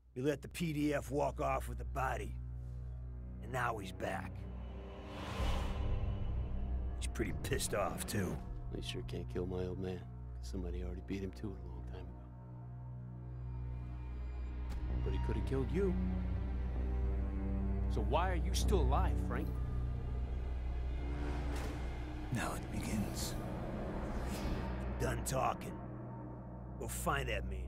We let the PDF walk off with the body. And now he's back. He's pretty pissed off, too. They sure can't kill my old man. Somebody already beat him to it a long time ago. But he could have killed you. So why are you still alive, Frank? Now it begins. Done talking. Go find that maniac.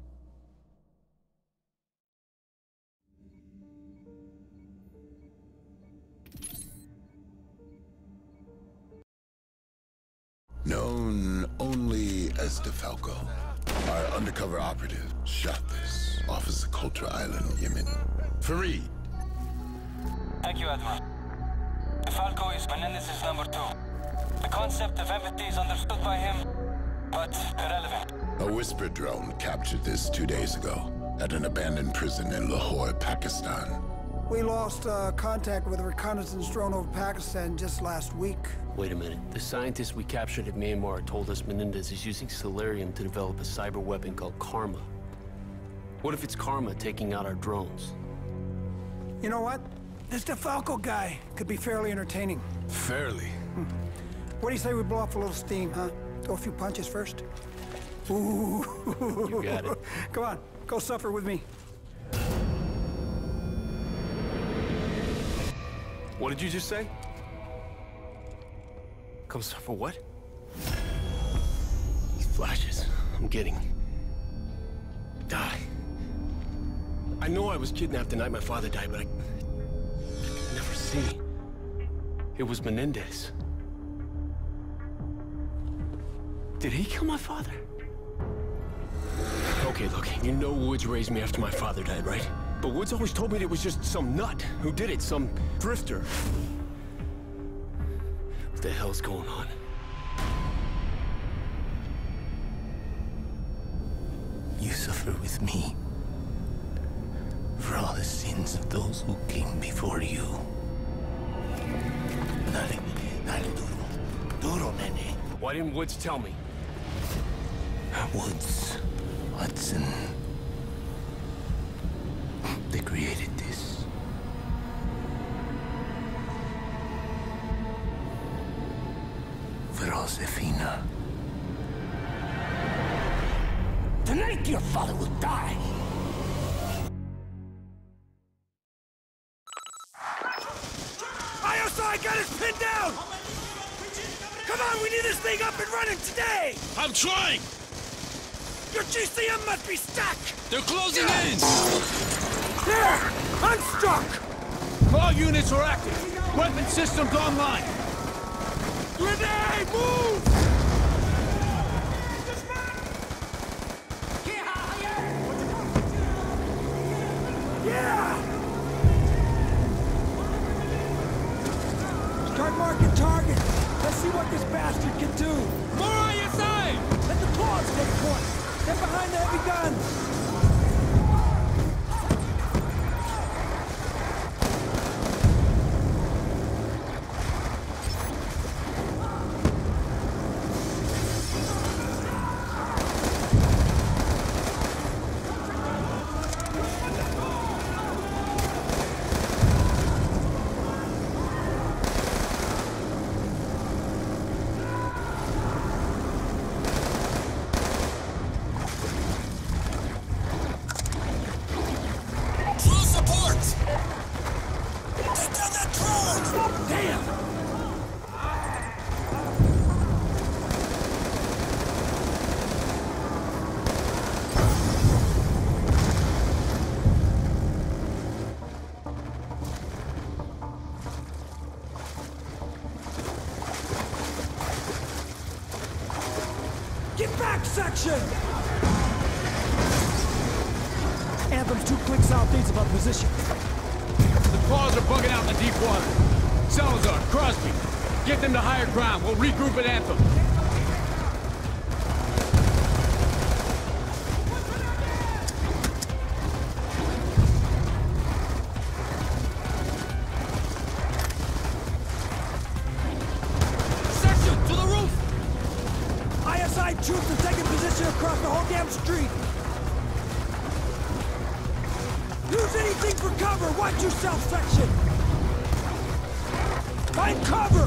Known only as DeFalco, our undercover operative shot this off of Socotra Island, Yemen. Fareed. Thank you, Admiral. DeFalco is Menendez's number 2. The concept of empathy is understood by him, but irrelevant. A whisper drone captured this 2 days ago at an abandoned prison in Lahore, Pakistan. We lost contact with a reconnaissance drone over Pakistan just last week. Wait a minute. The scientists we captured at Myanmar told us Menendez is using Celerium to develop a cyber weapon called Karma. What if it's Karma taking out our drones? You know what? This DeFalco guy could be fairly entertaining. Fairly? What do you say we blow off a little steam, huh? Throw a few punches first? Ooh. You got it. Come on, go suffer with me. What did you just say? Come suffer what? These flashes I'm getting. Die. I know I was kidnapped the night my father died, but I could never see. It was Menendez. Did he kill my father? Okay, look, you know Woods raised me after my father died, right? But Woods always told me it was just some nut who did it, some drifter. What the hell's going on? You suffer with me for all the sins of those who came before you. Dale duro, nene. Why didn't Woods tell me? Woods, Hudson. They created this. For Josefina. Tonight your father will die. ISI got us pinned down! Come on, we need this thing up and running today! I'm trying! Your GCM must be stuck! They're closing in! There! Unstuck! All units are active. Weapon systems online. Grenade, move! Yeah! Start marking targets. Let's see what this bastard can do. More ISI! Let the claws take point. Get behind the heavy guns. Get back, section! Anthem's 2 clicks southeast of our position. The claws are bugging out in the deep water. Salazar, Crosby, get them to higher ground. We'll regroup at Anthem. Section, to the roof! ISI troops are taking position across the whole damn street. Use anything for cover! Watch yourself, section! Find cover!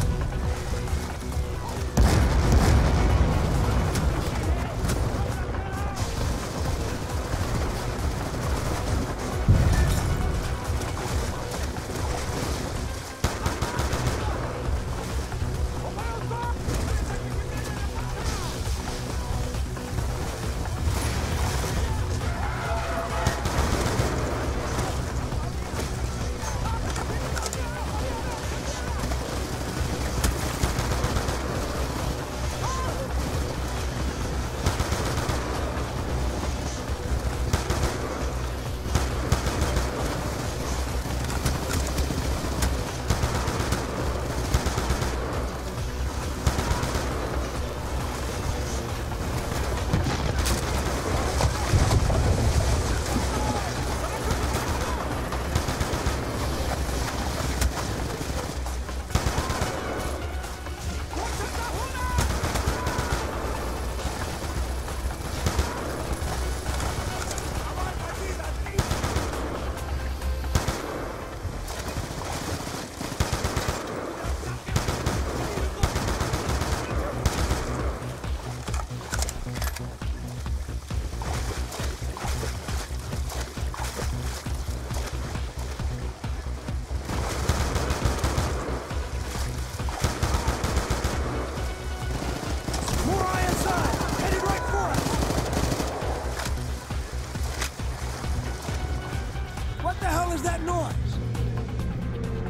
That noise?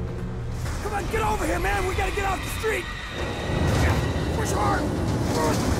Come on, get over here, man! We gotta get off the street! Push hard!